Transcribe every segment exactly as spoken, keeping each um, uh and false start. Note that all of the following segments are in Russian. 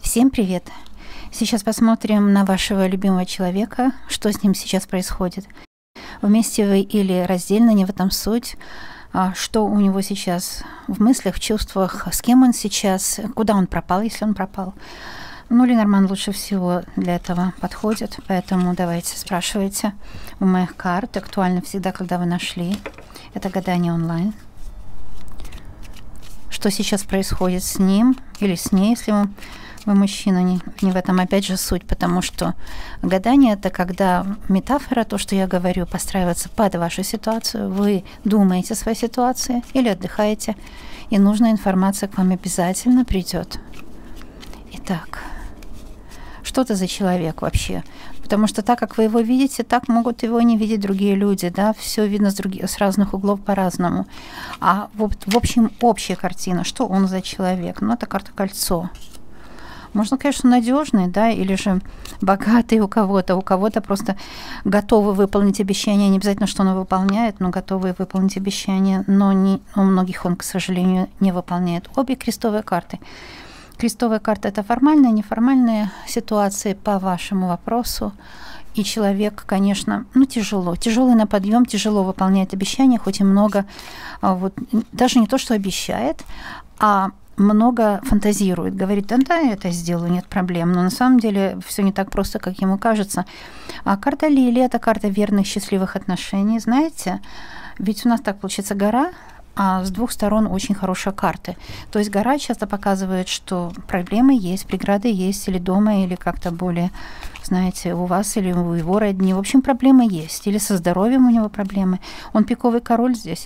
Всем привет! Сейчас посмотрим на вашего любимого человека, что с ним сейчас происходит. Вместе вы или раздельно, не в этом суть. Что у него сейчас в мыслях, в чувствах, с кем он сейчас, куда он пропал, если он пропал. Ну, Ленорман лучше всего для этого подходит, поэтому давайте спрашивайте у моих карт. Актуально всегда, когда вы нашли. Это гадание онлайн. Что сейчас происходит с ним или с ней, если вы, вы мужчина, не, не в этом опять же суть, потому что гадание — это когда метафора, то, что я говорю, постраивается под вашу ситуацию, вы думаете о своей ситуации или отдыхаете, и нужная информация к вам обязательно придет. Итак, что это за человек вообще? Потому что так, как вы его видите, так могут его не видеть другие люди, да, все видно с, других, с разных углов по-разному. А в, в общем, общая картина, что он за человек? Ну, это карта кольцо. Можно, конечно, надежный, да, или же богатый у кого-то, у кого-то просто готовы выполнить обещание, не обязательно, что он выполняет, но готовы выполнить обещание, но не, у многих он, к сожалению, не выполняет. Обе крестовые карты. Крестовая карта — это формальная, неформальная ситуация по вашему вопросу. И человек, конечно, ну, тяжело. Тяжелый на подъем, тяжело выполняет обещания, хоть и много, вот, даже не то, что обещает, а много фантазирует. Говорит, да, да, я это сделаю, нет проблем. Но на самом деле все не так просто, как ему кажется. А карта Лилии — это карта верных, счастливых отношений. Знаете, ведь у нас так получается гора, а с двух сторон очень хорошие карты. То есть гора часто показывает, что проблемы есть, преграды есть, или дома, или как-то более, знаете, у вас или у его родни. В общем, проблемы есть. Или со здоровьем у него проблемы. Он пиковый король здесь.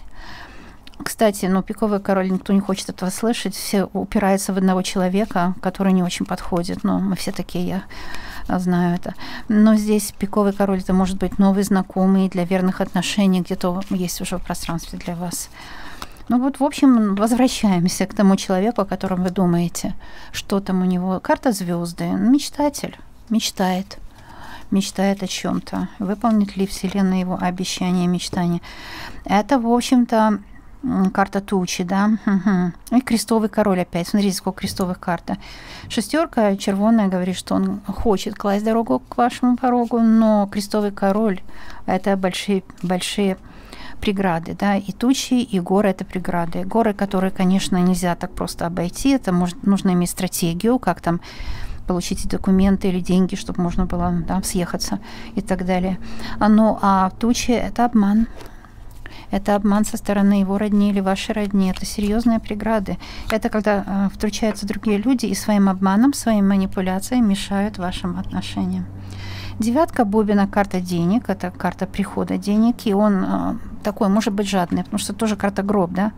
Кстати, ну, пиковый король, никто не хочет этого слышать. Все упираются в одного человека, который не очень подходит. Ну, мы все такие, я знаю это. Но здесь пиковый король — это может быть новый знакомый для верных отношений, где-то есть уже в пространстве для вас. Ну вот, в общем, возвращаемся к тому человеку, о котором вы думаете. Что там у него? Карта звезды. Мечтатель. Мечтает. Мечтает о чем-то. Выполнит ли Вселенная его обещания, мечтания? Это, в общем-то, карта тучи, да. Угу. И крестовый король опять. Смотрите, сколько крестовых карт. Шестерка червоная говорит, что он хочет класть дорогу к вашему порогу, но крестовый король — это большие, большие преграды, да, и тучи, и горы — это преграды. Горы, которые, конечно, нельзя так просто обойти, это может, нужно иметь стратегию, как там получить документы или деньги, чтобы можно было, да, съехаться и так далее. Ну, а тучи — это обман. Это обман со стороны его родни или вашей родни. Это серьезные преграды. Это когда э, втручаются другие люди и своим обманом, своими манипуляциями мешают вашим отношениям. Девятка бубена — карта денег, это карта прихода денег, и он э, такой, может быть, жадный, потому что тоже карта гроб, да.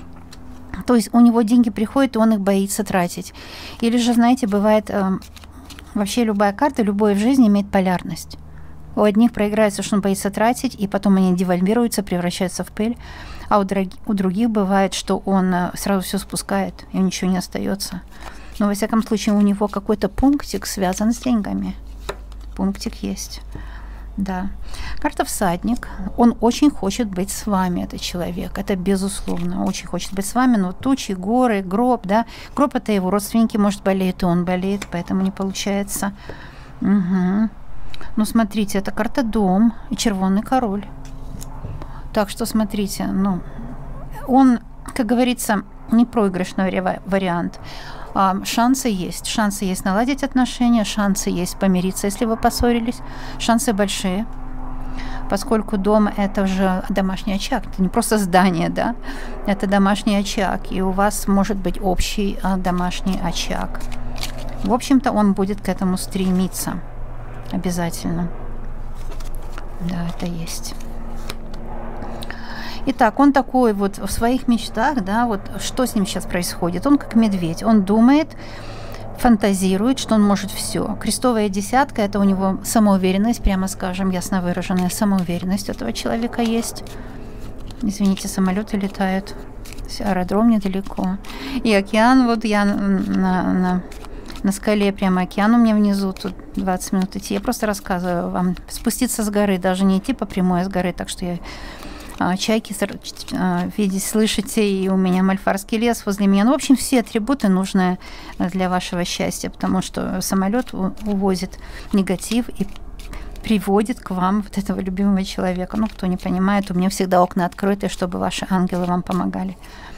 То есть у него деньги приходят, и он их боится тратить. Или же, знаете, бывает, э, вообще любая карта, любое в жизни имеет полярность. У одних проиграется, что он боится тратить, и потом они девальвируются, превращаются в пыль, а у, дороги, у других бывает, что он э, сразу все спускает, и ничего не остается. Но, во всяком случае, у него какой-то пунктик связан с деньгами. Пунктик есть, да. Карта всадник. Он очень хочет быть с вами, этот человек. Это безусловно. Очень хочет быть с вами. Но тучи, горы, гроб, да. Гроб — это его родственники, может, болеют, и он болеет, поэтому не получается. Угу. Ну, смотрите, это карта дом и червонный король. Так что, смотрите, ну, он, как говорится, не проигрышный вариант. А, шансы есть. Шансы есть наладить отношения, шансы есть помириться, если вы поссорились. Шансы большие, поскольку дом — это уже домашний очаг. Это не просто здание, да, это домашний очаг. И у вас может быть общий а, домашний очаг. В общем-то, он будет к этому стремиться. Обязательно. Да, это есть. Итак, он такой вот в своих мечтах, да, вот что с ним сейчас происходит. Он как медведь, он думает, фантазирует, что он может все. Крестовая десятка — это у него самоуверенность, прямо скажем, ясно выраженная самоуверенность у этого человека есть. Извините, самолеты летают, аэродром недалеко. И океан, вот я на, на, на скале, прямо океан у меня внизу, тут двадцать минут идти. Я просто рассказываю вам, спуститься с горы, даже не идти по прямой, а с горы, так что я чайки видеть, слышите, и у меня мальфарский лес возле меня. Ну, в общем, все атрибуты нужны для вашего счастья, потому что самолет увозит негатив и приводит к вам вот этого любимого человека. Ну, кто не понимает, у меня всегда окна открыты, чтобы ваши ангелы вам помогали.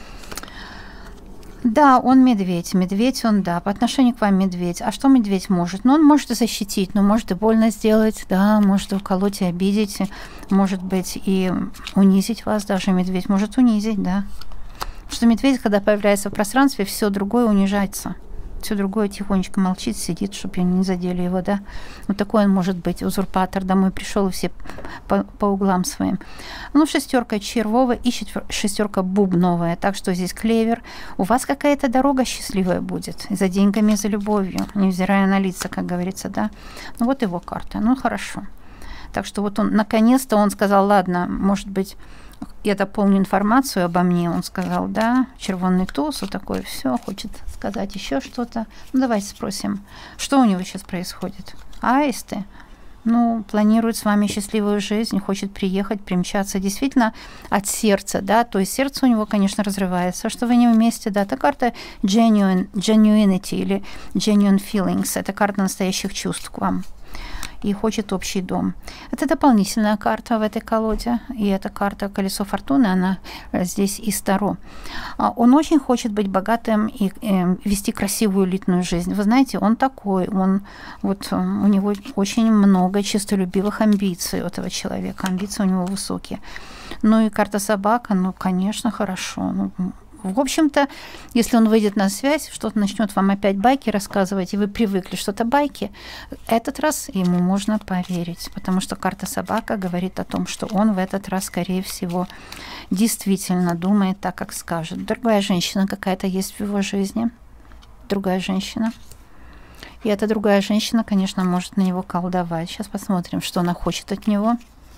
Да, он медведь. Медведь он, да. По отношению к вам медведь. А что медведь может? Ну, он может и защитить, но может и больно сделать, да, может и уколоть и обидеть, может быть и унизить вас даже. Медведь может унизить, да. Потому что медведь, когда появляется в пространстве, все другое унижается. Все другое тихонечко молчит, сидит, чтобы не задели его, да. Вот такой он может быть, узурпатор, домой пришел и все по, по углам своим. Ну, шестерка червовая и шестерка бубновая, так что здесь клевер. У вас какая-то дорога счастливая будет, за деньгами, за любовью, невзирая на лица, как говорится, да. Ну, вот его карта, ну, хорошо. Так что вот он, наконец-то он сказал, ладно, может быть, я дополню информацию обо мне. Он сказал, да, червонный туз, вот такое все, хочет сказать еще что-то. Ну, давайте спросим, что у него сейчас происходит. Аисты, ну, планирует с вами счастливую жизнь, хочет приехать, примчаться действительно от сердца, да, то есть сердце у него, конечно, разрывается, что вы не вместе, да, это карта genuine, genuinity или genuine feelings, это карта настоящих чувств к вам. И хочет общий дом. Это дополнительная карта в этой колоде. И эта карта колесо фортуны, она здесь из Таро. Он очень хочет быть богатым и э, вести красивую элитную жизнь. Вы знаете, он такой, он, вот, у него очень много честолюбивых амбиций у этого человека. Амбиции у него высокие. Ну и карта собака, ну, конечно, хорошо. Ну, в общем-то, если он выйдет на связь, что-то начнет вам опять байки рассказывать, и вы привыкли что-то байки, этот раз ему можно поверить, потому что карта собака говорит о том, что он в этот раз, скорее всего, действительно думает так, как скажет. Другая женщина какая-то есть в его жизни, другая женщина. И эта другая женщина, конечно, может на него колдовать. Сейчас посмотрим, что она хочет от него.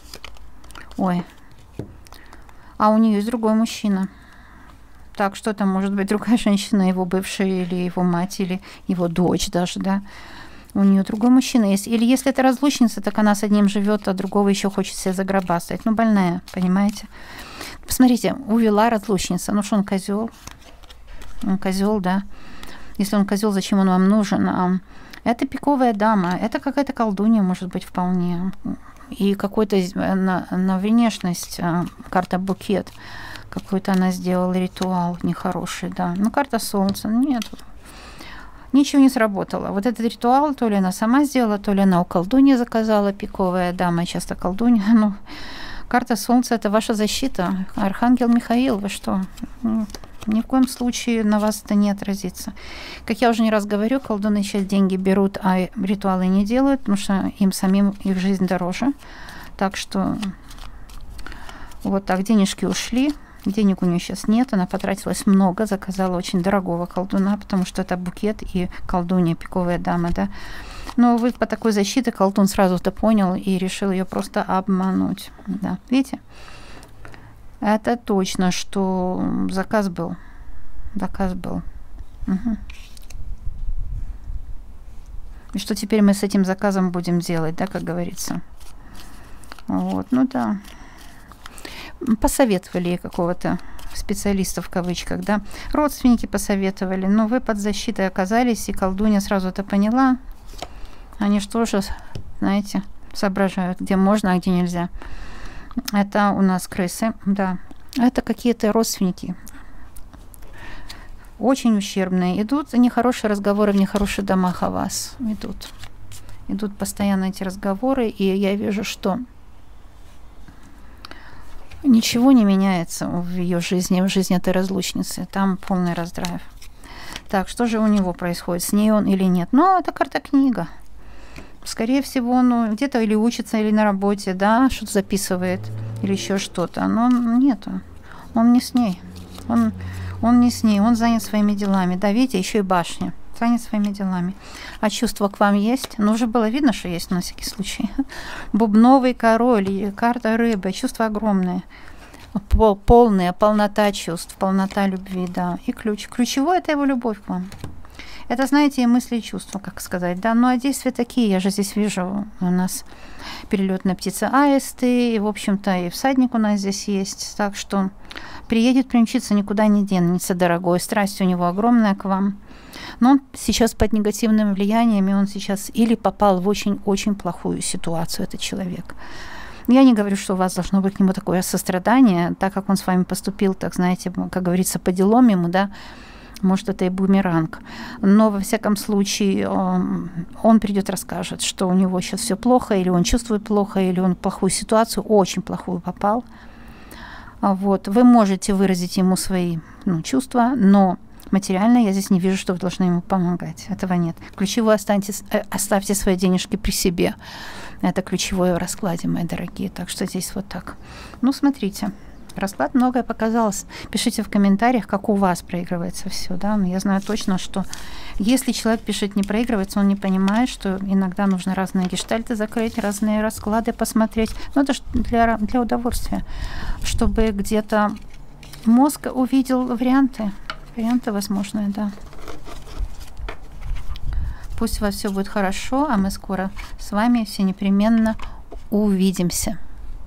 Ой. А у нее есть другой мужчина. Так, что там может быть другая женщина, его бывшая, или его мать, или его дочь даже, да. У нее другой мужчина есть. Или если это разлучница, так она с одним живет, а другого еще хочет себе загробастать. Ну, больная, понимаете. Посмотрите, увела разлучница. Ну, что он козел? Он козел, да. Если он козел, зачем он вам нужен? Это пиковая дама, это какая-то колдунья, может быть, вполне. И какой-то на, на внешность карта букет. Какой-то она сделала ритуал нехороший, да. Ну, карта солнца, нет. Ничего не сработало. Вот этот ритуал, то ли она сама сделала, то ли она у колдуньи заказала, пиковая дама, часто колдунья. Ну, карта солнца – это ваша защита. Архангел Михаил, вы что? Ни в коем случае на вас это не отразится. Как я уже не раз говорю, колдуны сейчас деньги берут, а ритуалы не делают, потому что им самим их жизнь дороже. Так что вот так денежки ушли. Денег у нее сейчас нет, она потратилась много, заказала очень дорогого колдуна, потому что это букет и колдунья, пиковая дама, да. Но вы по такой защите колдун сразу это понял и решил ее просто обмануть, да. Видите? Это точно, что заказ был, заказ был. Угу. И что теперь мы с этим заказом будем делать, да, как говорится. Вот, ну да. Посоветовали ей какого-то специалиста в кавычках, да. Родственники посоветовали, но вы под защитой оказались, и колдунья сразу это поняла. Они что же, знаете, соображают, где можно, а где нельзя. Это у нас крысы, да. Это какие-то родственники. Очень ущербные. Идут нехорошие разговоры в нехороших домах о вас. Идут. Идут постоянно эти разговоры, и я вижу, что ничего не меняется в ее жизни, в жизни этой разлучницы. Там полный раздрайв. Так, что же у него происходит? С ней он или нет? Ну, это карта книга. Скорее всего, он где-то или учится, или на работе, да, что-то записывает, или еще что-то. Но нету. Он не с ней. Он, он не с ней. Он занят своими делами. Да, видите, еще и башня. Занят своими делами. А чувство к вам есть? Ну, уже было видно, что есть на всякий случай. Бубновый король, карта рыбы. Чувства огромные. Полная полнота чувств, полнота любви, да. И ключ. Ключевой – это его любовь к вам. Это, знаете, и мысли, и чувства, как сказать, да. Ну, а действия такие, я же здесь вижу, у нас перелетная птица аисты, и, в общем-то, и всадник у нас здесь есть, так что приедет, примчится, никуда не денется, дорогой, страсть у него огромная к вам. Но он сейчас под негативным влиянием, и он сейчас или попал в очень-очень плохую ситуацию, этот человек. Я не говорю, что у вас должно быть к нему такое сострадание, так как он с вами поступил, так, знаете, как говорится, по делам ему, да, может, это и бумеранг. Но, во всяком случае, он, он придет, расскажет, что у него сейчас все плохо, или он чувствует плохо, или он в плохую ситуацию, очень плохую попал. Вот. Вы можете выразить ему свои ну, чувства, но материально я здесь не вижу, что вы должны ему помогать. Этого нет. Ключевое, останьте, оставьте свои денежки при себе. Это ключевое в раскладе, мои дорогие. Так что здесь вот так. Ну, смотрите. Расклад многое показалось. Пишите в комментариях, как у вас проигрывается все, да. Но я знаю точно, что если человек пишет не проигрывается, он не понимает, что иногда нужно разные гештальты закрыть, разные расклады посмотреть. Но это для, для удовольствия, чтобы где-то мозг увидел варианты. Варианты возможные, да. Пусть у вас все будет хорошо, а мы скоро с вами все непременно увидимся.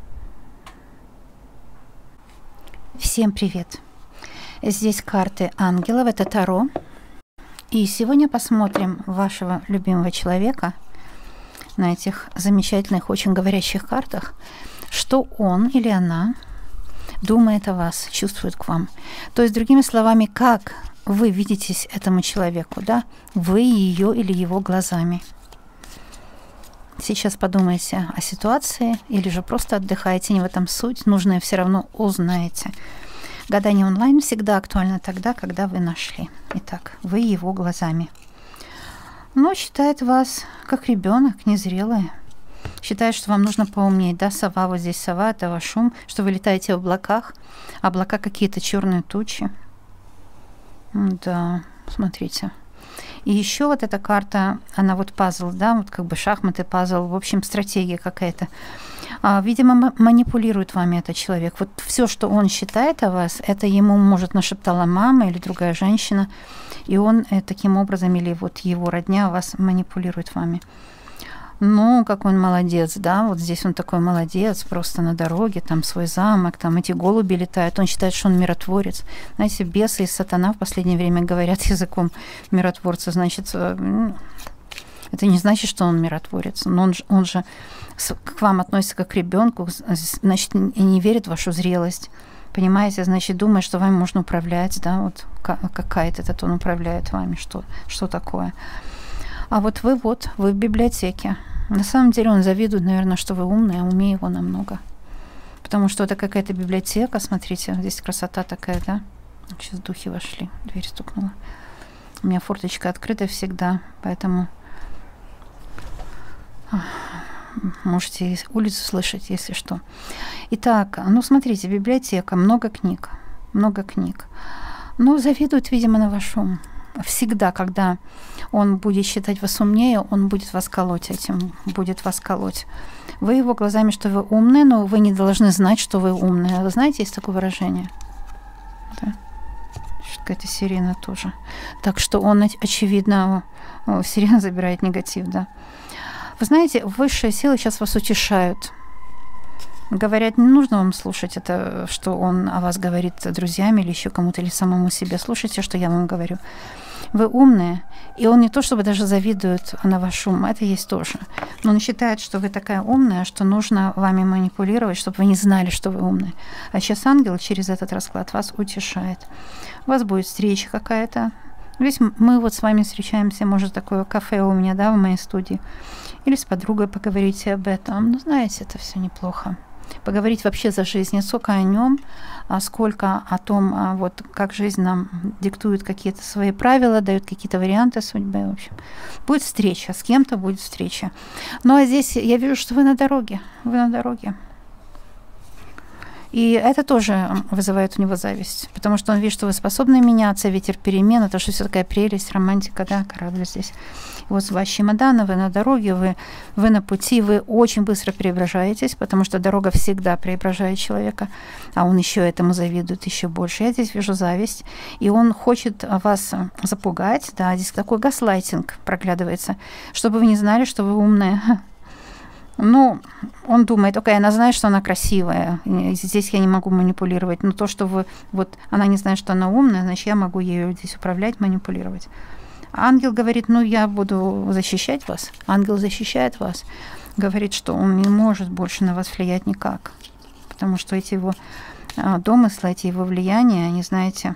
Всем привет! Здесь карты ангелов, это Таро. И сегодня посмотрим вашего любимого человека на этих замечательных, очень говорящих картах, что он или она думает о вас, чувствует к вам. То есть, другими словами, как вы видитесь этому человеку, да? Вы ее или его глазами. Сейчас подумайте о ситуации или же просто отдыхайте, не в этом суть, нужное все равно узнаете. Гадание онлайн всегда актуально тогда, когда вы нашли. Итак, вы его глазами. Но считает вас как ребенок, незрелый. Считает, что вам нужно поумнеть. Да, сова, вот здесь сова, это ваш ум, что вы летаете в облаках. Облака какие-то черные тучи. Да, смотрите. И еще вот эта карта, она вот пазл, да, вот как бы шахматы, пазл, в общем, стратегия какая-то. А, видимо, манипулирует вами этот человек. Вот все, что он считает о вас, это ему, может, нашептала мама или другая женщина, и он э, таким образом, или вот его родня вас манипулирует вами. Ну, какой он молодец, да, вот здесь он такой молодец, просто на дороге, там свой замок, там эти голуби летают, он считает, что он миротворец. Знаете, бесы и сатана в последнее время говорят языком миротворца, значит, это не значит, что он миротворец, но он же, он же к вам относится как к ребенку, значит, и не верит в вашу зрелость, понимаете, значит, думает, что вами можно управлять, да, вот какая-то этот он управляет вами, что, что такое. А вот вы вот, вы в библиотеке. На самом деле он завидует, наверное, что вы умные, а умнее его намного. Потому что это какая-то библиотека, смотрите, здесь красота такая, да? Сейчас духи вошли, дверь стукнула. У меня форточка открыта всегда, поэтому можете улицу слышать, если что. Итак, ну смотрите, библиотека, много книг, много книг. Ну, завидует, видимо, на ваш ум. Всегда, когда он будет считать вас умнее, он будет вас колоть этим, будет вас колоть. Вы его глазами, что вы умные, но вы не должны знать, что вы умные. Вы знаете, есть такое выражение? Да. Какая-то сирена тоже. Так что он, очевидно, о, сирена забирает негатив, да. Вы знаете, высшие силы сейчас вас утешают. Говорят, не нужно вам слушать это, что он о вас говорит друзьями или еще кому-то, или самому себе. Слушайте, что я вам говорю. Вы умные, и он не то чтобы даже завидует на ваш ум, это есть тоже. Но он считает, что вы такая умная, что нужно вами манипулировать, чтобы вы не знали, что вы умные. А сейчас ангел через этот расклад вас утешает. У вас будет встреча какая-то. Ведь мы вот с вами встречаемся, может, такое кафе у меня, да, в моей студии. Или с подругой поговорите об этом. Ну, знаете, это все неплохо. Поговорить вообще за жизнь, не сколько о нем, а сколько о том, вот как жизнь нам диктует какие-то свои правила, дает какие-то варианты судьбы. В общем, будет встреча, с кем-то будет встреча. Ну а здесь я вижу, что вы на дороге, вы на дороге. И это тоже вызывает у него зависть, потому что он видит, что вы способны меняться, ветер перемен, это что все такая прелесть, романтика, да, корабль здесь. И вот ваш чемодан, вы на дороге, вы, вы на пути, вы очень быстро преображаетесь, потому что дорога всегда преображает человека, а он еще этому завидует еще больше. Я здесь вижу зависть, и он хочет вас запугать, да, здесь такой гаслайтинг проглядывается, чтобы вы не знали, что вы умная. Ну, он думает, окей, она знает, что она красивая, здесь я не могу манипулировать, но то, что вы, вот, она не знает, что она умная, значит, я могу ею здесь управлять, манипулировать. Ангел говорит, ну, я буду защищать вас. Ангел защищает вас, говорит, что он не может больше на вас влиять никак, потому что эти его домыслы, эти его влияния, они, знаете,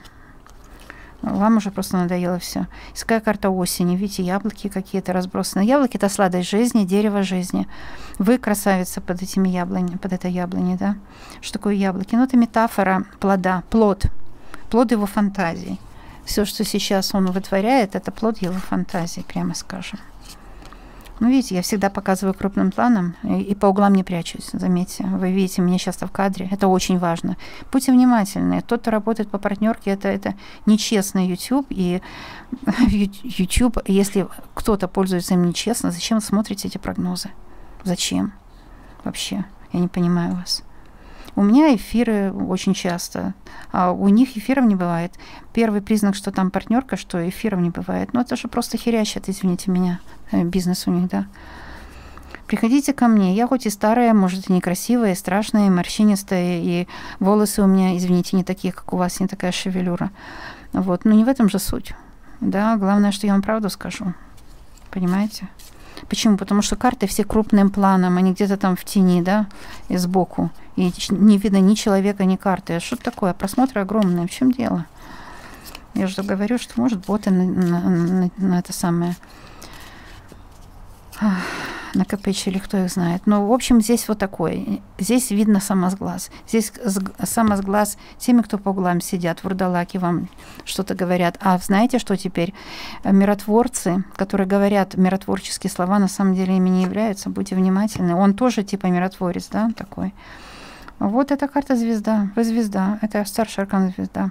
вам уже просто надоело все. Какая карта осени? Видите, яблоки какие-то разбросаны. Яблоки — это сладость жизни, дерево жизни. Вы красавица под этими яблонями, под этой яблоней, да? Что такое яблоки? Ну, это метафора плода, плод, плод его фантазий. Все, что сейчас он вытворяет, это плод его фантазии, прямо скажем. Ну, видите, я всегда показываю крупным планом и, и по углам не прячусь, заметьте. Вы видите меня часто в кадре, это очень важно. Будьте внимательны. Тот, кто работает по партнерке, это, это нечестный YouTube. И YouTube, если кто-то пользуется им нечестно, зачем вы смотрите эти прогнозы? Зачем? Вообще, я не понимаю вас. У меня эфиры очень часто, а у них эфиров не бывает. Первый признак, что там партнерка, что эфиров не бывает. Ну, это же просто херячат, извините меня, бизнес у них, да. Приходите ко мне. Я хоть и старая, может, и некрасивая, и страшная, и морщинистая, и волосы у меня, извините, не такие, как у вас, не такая шевелюра. Вот. Но не в этом же суть. Да, главное, что я вам правду скажу. Понимаете? Почему? Потому что карты все крупным планом, они где-то там в тени, да, и сбоку. И не видно ни человека, ни карты. Что такое? Просмотры огромные. В чем дело? Я же говорю, что, может, боты на, на, на, на это самое накопичили, кто их знает. Но, в общем, здесь вот такое. Здесь видно самосглаз. Здесь самосглаз теми, кто по углам сидят, вурдалаки вам что-то говорят. А знаете, что теперь? Миротворцы, которые говорят миротворческие слова, на самом деле ими не являются. Будьте внимательны. Он тоже типа миротворец, да, такой. Вот эта карта звезда. Вы звезда. Это старший аркан звезда.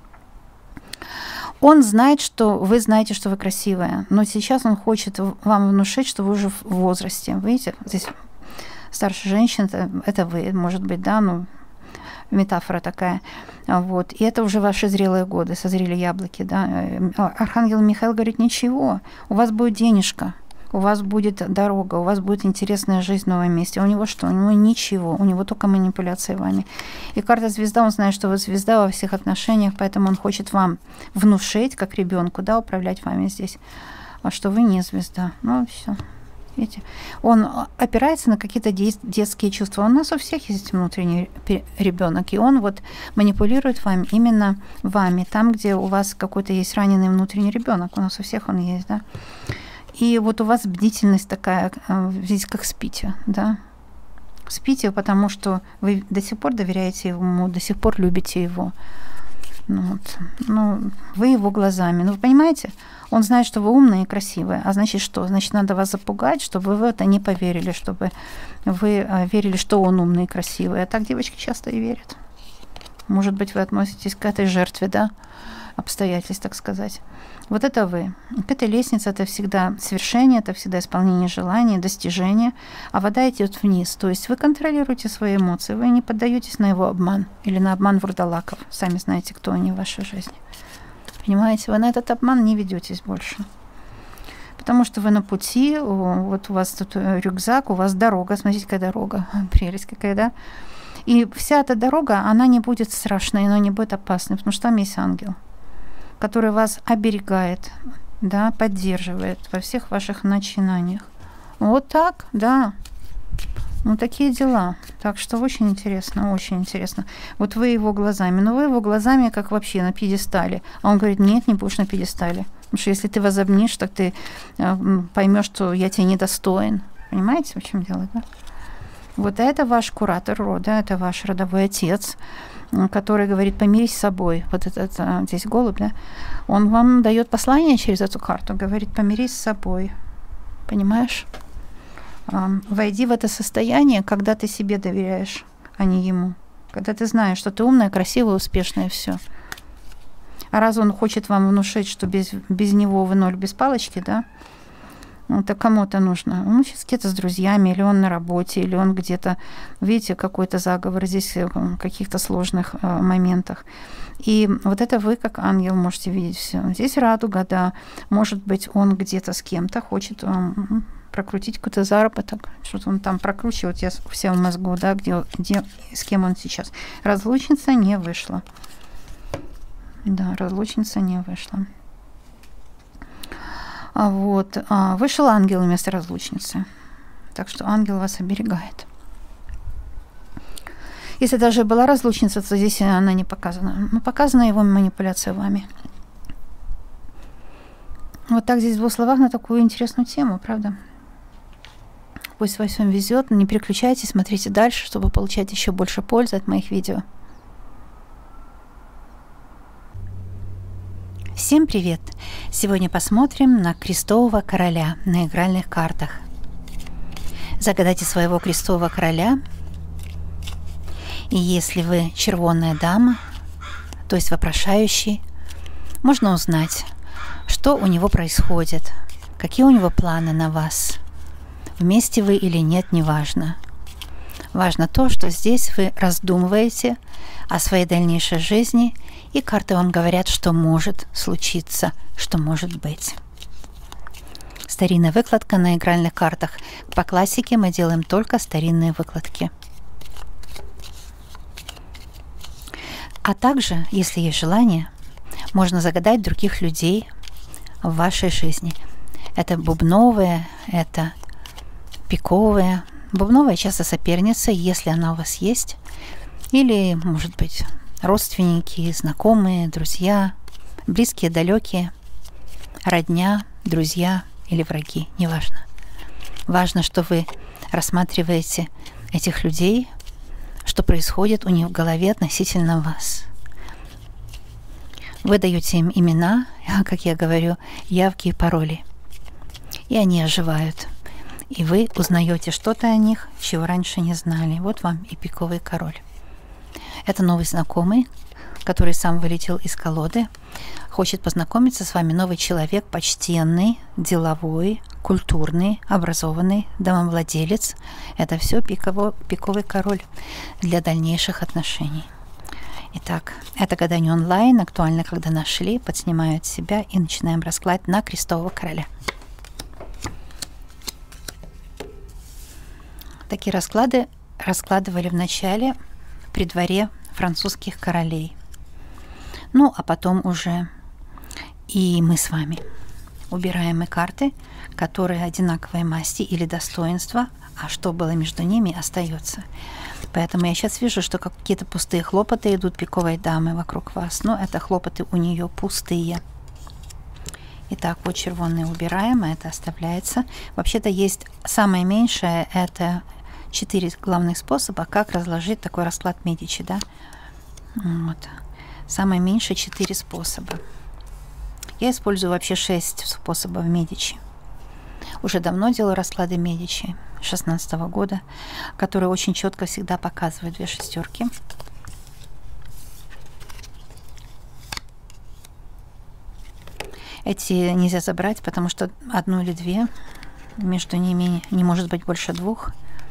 Он знает, что вы знаете, что вы красивая, но сейчас он хочет вам внушить, что вы уже в возрасте. Видите, здесь старшая женщина, это, это вы, может быть, да, ну, метафора такая. Вот. И это уже ваши зрелые годы, созрели яблоки, да. Архангел Михаил говорит, ничего, у вас будет денежка, у вас будет дорога, у вас будет интересная жизнь в новом месте. А у него что? У него ничего, у него только манипуляции вами. И карта звезда, он знает, что вы звезда во всех отношениях, поэтому он хочет вам внушить, как ребенку, да, управлять вами здесь, а что вы не звезда. Ну, все. Видите? Он опирается на какие-то детские чувства. У нас у всех есть внутренний ребенок, и он вот манипулирует вами, именно вами, там, где у вас какой-то есть раненый внутренний ребенок. У нас у всех он есть, да. И вот у вас бдительность такая, здесь как спите, да. Спите, потому что вы до сих пор доверяете ему, до сих пор любите его. Ну, вот. Ну, вы его глазами. Ну, вы понимаете, он знает, что вы умная и красивая. А значит что? Значит, надо вас запугать, чтобы вы в это не поверили, чтобы вы верили, что он умный и красивый. А так девочки часто и верят. Может быть, вы относитесь к этой жертве, да, обстоятельств, так сказать. Вот это вы. К этой лестнице это всегда свершение, это всегда исполнение желаний, достижение, а вода идет вниз. То есть вы контролируете свои эмоции, вы не поддаетесь на его обман или на обман вурдалаков. Сами знаете, кто они в вашей жизни. Понимаете, вы на этот обман не ведетесь больше. Потому что вы на пути, вот у вас тут рюкзак, у вас дорога, смотрите, какая дорога, прелесть какая, да? И вся эта дорога, она не будет страшной, она не будет опасной, потому что там есть ангел, который вас оберегает, да, поддерживает во всех ваших начинаниях. Вот так, да. Ну, такие дела. Так что очень интересно, очень интересно. Вот вы его глазами, но вы его глазами как вообще на пьедестале. А он говорит, нет, не будешь на пьедестале. Потому что если ты возобнишь, так ты э, поймешь, что я тебе недостоин. Понимаете, в чем дело, да? Вот это ваш куратор рода, это ваш родовой отец, который говорит, помирись с собой. Вот этот здесь голубь, да? Он вам дает послание через эту карту, говорит, помирись с собой. Понимаешь? Войди в это состояние, когда ты себе доверяешь, а не ему. Когда ты знаешь, что ты умная, красивая, успешная, все. А раз он хочет вам внушить, что без, без него вы ноль без палочки, да, это кому-то нужно. Он сейчас где-то с друзьями, или он на работе, или он где-то, видите, какой-то заговор здесь в каких-то сложных э, моментах. И вот это вы, как ангел, можете видеть все. Здесь радуга, да. Может быть, он где-то с кем-то хочет э, прокрутить какой-то заработок, что-то он там прокручивает, я все в мозгу, да, где, где, с кем он сейчас. Разлучница не вышла. Да, разлучница не вышла. А вот, а, вышел ангел вместо разлучницы. Так что ангел вас оберегает. Если даже была разлучница, то здесь она не показана. Но показана его манипуляция вами. Вот так здесь в двух словах на такую интересную тему, правда? Пусть во всем везет, но не переключайтесь, смотрите дальше, чтобы получать еще больше пользы от моих видео. Всем привет! Сегодня посмотрим на крестового короля на игральных картах. Загадайте своего крестового короля. И если вы червонная дама, то есть вопрошающий, можно узнать, что у него происходит, какие у него планы на вас. Вместе вы или нет, неважно. Важно то, что здесь вы раздумываете о своей дальнейшей жизни, и карты вам говорят, что может случиться, что может быть. Старинная выкладка на игральных картах. По классике мы делаем только старинные выкладки. А также, если есть желание, можно загадать других людей в вашей жизни. Это бубновые, это пиковые. Бубновая часто соперница, если она у вас есть. Или, может быть, родственники, знакомые, друзья, близкие, далекие, родня, друзья или враги, неважно. Важно, что вы рассматриваете этих людей, что происходит у них в голове относительно вас. Вы даете им имена, как я говорю, явки и пароли. И они оживают. И вы узнаете что-то о них, чего раньше не знали. Вот вам и пиковый король. Это новый знакомый, который сам вылетел из колоды. Хочет познакомиться с вами новый человек, почтенный, деловой, культурный, образованный, домовладелец. Это все пиково, пиковый король для дальнейших отношений. Итак, это гадание онлайн, актуально, когда нашли, подснимают себя и начинаем расклад на крестового короля. Такие расклады раскладывали в начале при дворе французских королей. Ну, а потом уже и мы с вами убираем и карты, которые одинаковой масти или достоинства, а что было между ними, остается. Поэтому я сейчас вижу, что какие-то пустые хлопоты идут пиковой дамы вокруг вас, но это хлопоты у нее пустые. Итак, вот червонные убираем, а это оставляется. Вообще-то есть самое меньшее, это четыре главных способа, как разложить такой расклад Медичи, да? Вот. Самое меньшее четыре способа. Я использую вообще шесть способов Медичи. Уже давно делаю расклады Медичи шестнадцатого года, которые очень четко всегда показывают две шестерки. Эти нельзя забрать, потому что одну или две, между ними не может быть больше двух.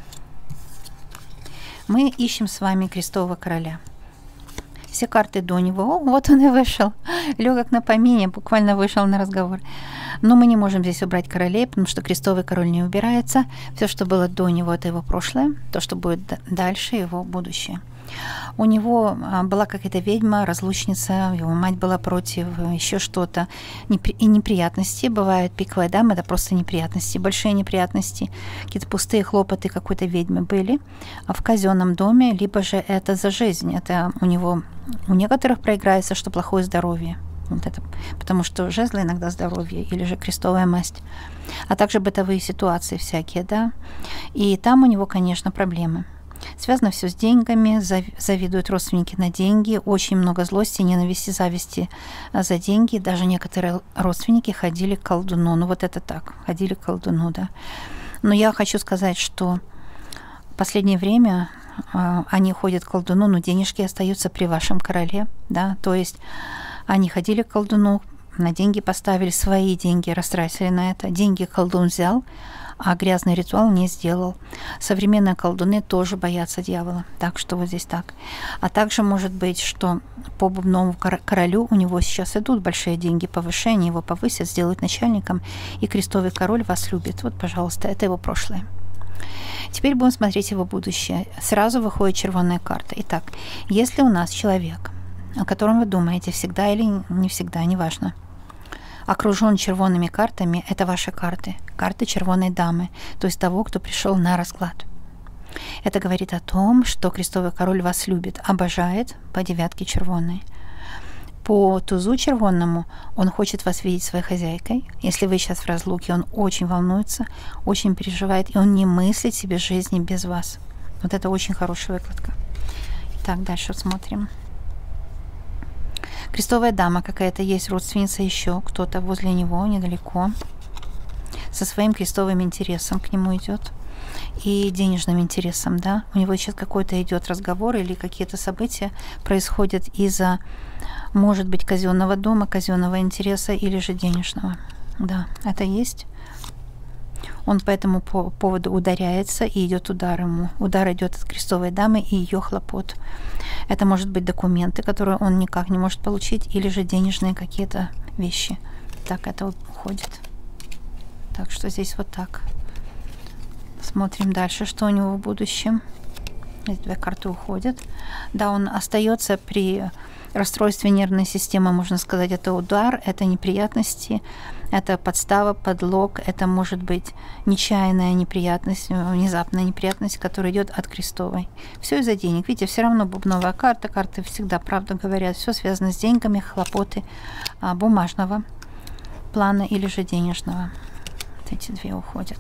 Мы ищем с вами крестового короля. Все карты до него. О, вот он и вышел. Легок на помине, буквально вышел на разговор. Но мы не можем здесь убрать королей, потому что крестовый король не убирается. Все, что было до него, это его прошлое. То, что будет дальше, его будущее. У него была какая-то ведьма, разлучница, его мать была против, еще что-то. И неприятности бывают. Пиковая дама — это просто неприятности, большие неприятности. Какие-то пустые хлопоты какой-то ведьмы были в казенном доме, либо же это за жизнь. Это у него, у некоторых проиграется, что плохое здоровье. Вот это, потому что жезлы иногда здоровье, или же крестовая масть. А также бытовые ситуации всякие, да. И там у него, конечно, проблемы. Связано все с деньгами, завидуют родственники на деньги, очень много злости, ненависти, зависти за деньги. Даже некоторые родственники ходили к колдуну. Ну вот это так, ходили к колдуну, да. Но я хочу сказать, что в последнее время они ходят к колдуну, но денежки остаются при вашем короле, да, то есть они ходили к колдуну, на деньги поставили, свои деньги растратили на это, деньги колдун взял, а грязный ритуал не сделал. Современные колдуны тоже боятся дьявола, так что вот здесь так. А также может быть, что по бубновому королю у него сейчас идут большие деньги, повышение, его повысят, сделают начальником, и крестовый король вас любит. Вот, пожалуйста, это его прошлое. Теперь будем смотреть его будущее. Сразу выходит червонная карта. Итак, если у нас человек, о котором вы думаете всегда или не всегда, неважно, окружен червонными картами, это ваши карты, карты червоной дамы, то есть того, кто пришел на расклад. Это говорит о том, что крестовый король вас любит, обожает по девятке червоной. По тузу червоному он хочет вас видеть своей хозяйкой. Если вы сейчас в разлуке, он очень волнуется, очень переживает, и он не мыслит себе жизни без вас. Вот это очень хорошая выкладка. Так, дальше смотрим. Крестовая дама какая-то есть, родственница еще, кто-то возле него, недалеко, со своим крестовым интересом к нему идет и денежным интересом, да. У него сейчас какой-то идет разговор или какие-то события происходят из-за, может быть, казенного дома, казенного интереса или же денежного. Да, это есть. Он по этому поводу ударяется, и идет удар ему. Удар идет от крестовой дамы и ее хлопот. Это может быть документы, которые он никак не может получить, или же денежные какие-то вещи. Так это уходит. Так что здесь вот так. Смотрим дальше, что у него в будущем. Здесь две карты уходят. Да, он остается при расстройстве нервной системы, можно сказать, это удар, это неприятности, это подстава, подлог, это может быть нечаянная неприятность, внезапная неприятность, которая идет от крестовой. Все из-за денег. Видите, все равно бубновая карта, карты всегда правду говорят, все связано с деньгами, хлопоты а, бумажного плана или же денежного. Вот эти две уходят.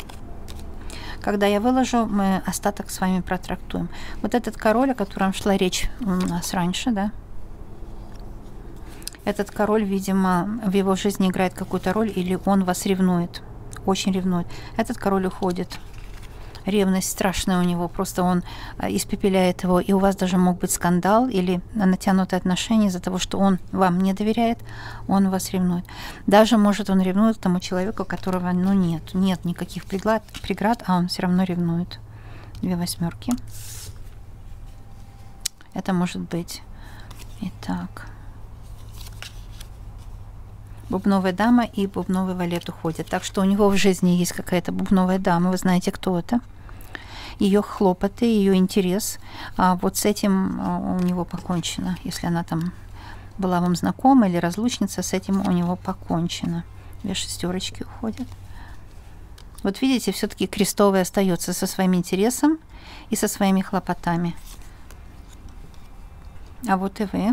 Когда я выложу, мы остаток с вами протрактуем. Вот этот король, о котором шла речь у нас раньше, да, этот король, видимо, в его жизни играет какую-то роль, или он вас ревнует, очень ревнует. Этот король уходит. Ревность страшная у него, просто он испепеляет его, и у вас даже мог быть скандал или натянутые отношения из-за того, что он вам не доверяет, он вас ревнует. Даже, может, он ревнует к тому человеку, которого, ну, нет, нет никаких преград, преград, а он все равно ревнует. Две восьмерки. Это может быть. Итак. Бубновая дама и бубновый валет уходят. Так что у него в жизни есть какая-то бубновая дама. Вы знаете, кто это. Ее хлопоты, ее интерес. А вот с этим у него покончено. Если она там была вам знакома или разлучница, с этим у него покончено. Две шестерочки уходят. Вот видите, все-таки крестовый остается со своим интересом и со своими хлопотами. А вот и вы...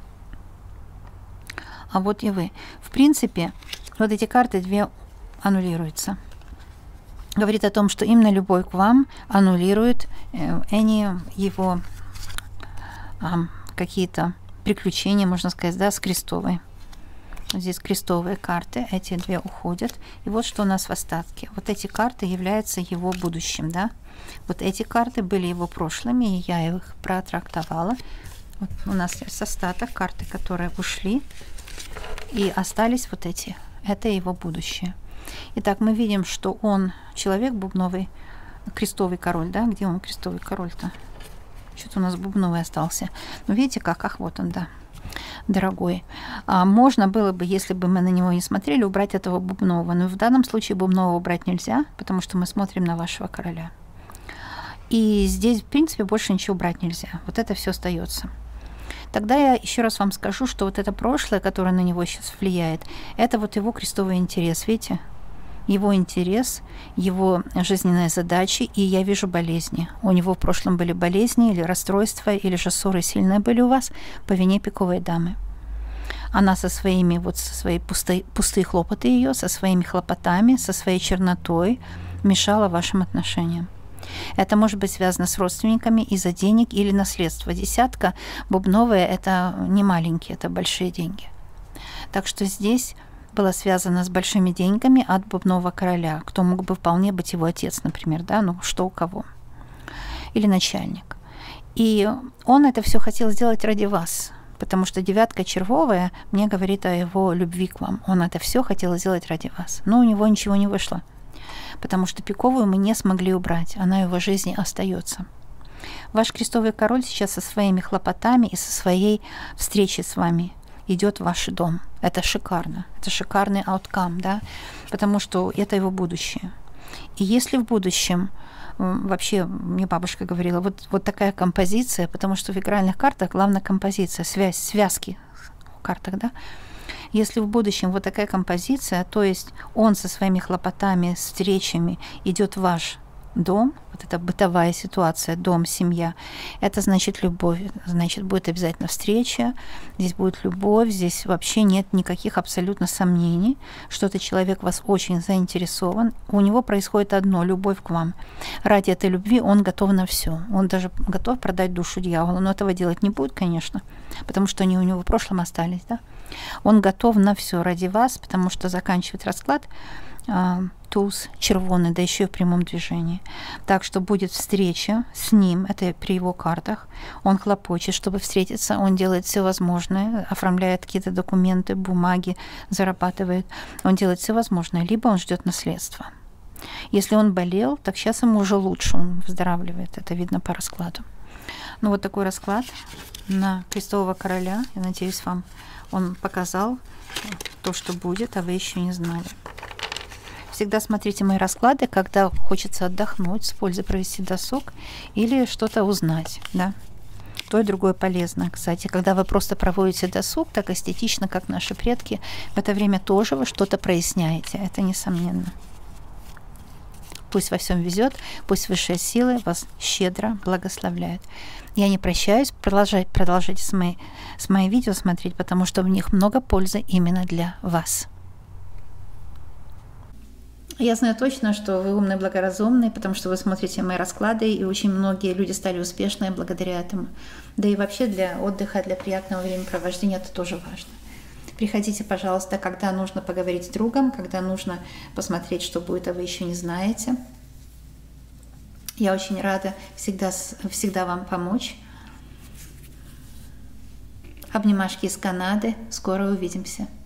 А вот и вы. В принципе, вот эти карты две аннулируются. Говорит о том, что именно любовь к вам аннулирует э, они его э, какие-то приключения, можно сказать, да, с крестовой. Вот здесь крестовые карты, эти две уходят. И вот что у нас в остатке. Вот эти карты являются его будущим, да. Вот эти карты были его прошлыми, и я их протрактовала. Вот у нас есть остаток, карты, которые ушли. И остались вот эти. Это его будущее. Итак, мы видим, что он человек бубновый, крестовый король, да? Где он, крестовый король-то? Что-то у нас бубновый остался. Ну, видите как? Ах, вот он, да. Дорогой. А можно было бы, если бы мы на него не смотрели, убрать этого бубнового. Но в данном случае бубнового убрать нельзя, потому что мы смотрим на вашего короля. И здесь, в принципе, больше ничего убрать нельзя. Вот это все остается. Тогда я еще раз вам скажу, что вот это прошлое, которое на него сейчас влияет, это вот его крестовый интерес, видите? Его интерес, его жизненные задачи, и я вижу болезни. У него в прошлом были болезни или расстройства, или же ссоры сильные были у вас по вине пиковой дамы. Она со своими, вот со своей пустой, пустые хлопоты ее, со своими хлопотами, со своей чернотой мешала вашим отношениям. Это может быть связано с родственниками из-за денег или наследства. Десятка бубновая – это не маленькие, это большие деньги. Так что здесь было связано с большими деньгами от бубнового короля, кто мог бы вполне быть его отец, например, да, ну что у кого. или начальник. И он это все хотел сделать ради вас, потому что девятка червовая мне говорит о его любви к вам. Он это все хотел сделать ради вас, но у него ничего не вышло, потому что пиковую мы не смогли убрать, она в его жизни остается. Ваш крестовый король сейчас со своими хлопотами и со своей встречей с вами идет в ваш дом. Это шикарно, это шикарный ауткам, да, потому что это его будущее. И если в будущем, вообще, мне бабушка говорила, вот, вот такая композиция, потому что в игральных картах главная композиция, связь, связки в картах, да. Если в будущем вот такая композиция, то есть он со своими хлопотами, встречами идет в ваш дом, вот эта бытовая ситуация, дом, семья, это значит любовь, значит будет обязательно встреча, здесь будет любовь, здесь вообще нет никаких абсолютно сомнений, что этот человек вас очень заинтересован, у него происходит одно, любовь к вам. Ради этой любви он готов на все, он даже готов продать душу дьяволу, но этого делать не будет, конечно, потому что они у него в прошлом остались, да. Он готов на все ради вас, потому что заканчивает расклад туз червоный, да еще и в прямом движении. Так что будет встреча с ним, это при его картах. Он хлопочет, чтобы встретиться, он делает все возможное, оформляет какие-то документы, бумаги, зарабатывает. Он делает все возможное, либо он ждет наследства. Если он болел, так сейчас ему уже лучше, он выздоравливает, это видно по раскладу. Ну вот такой расклад на крестового короля. Я надеюсь, вам он показал то, что будет, а вы еще не знали. Всегда смотрите мои расклады, когда хочется отдохнуть, с пользой провести досуг или что-то узнать, да. То и другое полезно. Кстати, когда вы просто проводите досуг, так эстетично, как наши предки, в это время тоже вы что-то проясняете. Это несомненно. Пусть во всем везет, пусть высшие силы вас щедро благословляют. Я не прощаюсь, продолжайте, продолжайте с мои, с мои видео смотреть, потому что в них много пользы именно для вас. Я знаю точно, что вы умный, благоразумный, потому что вы смотрите мои расклады, и очень многие люди стали успешными благодаря этому. Да и вообще для отдыха, для приятного времяпровождения это тоже важно. Приходите, пожалуйста, когда нужно поговорить с другом, когда нужно посмотреть, что будет, а вы еще не знаете. Я очень рада всегда, всегда вам помочь. Обнимашки из Канады. Скоро увидимся.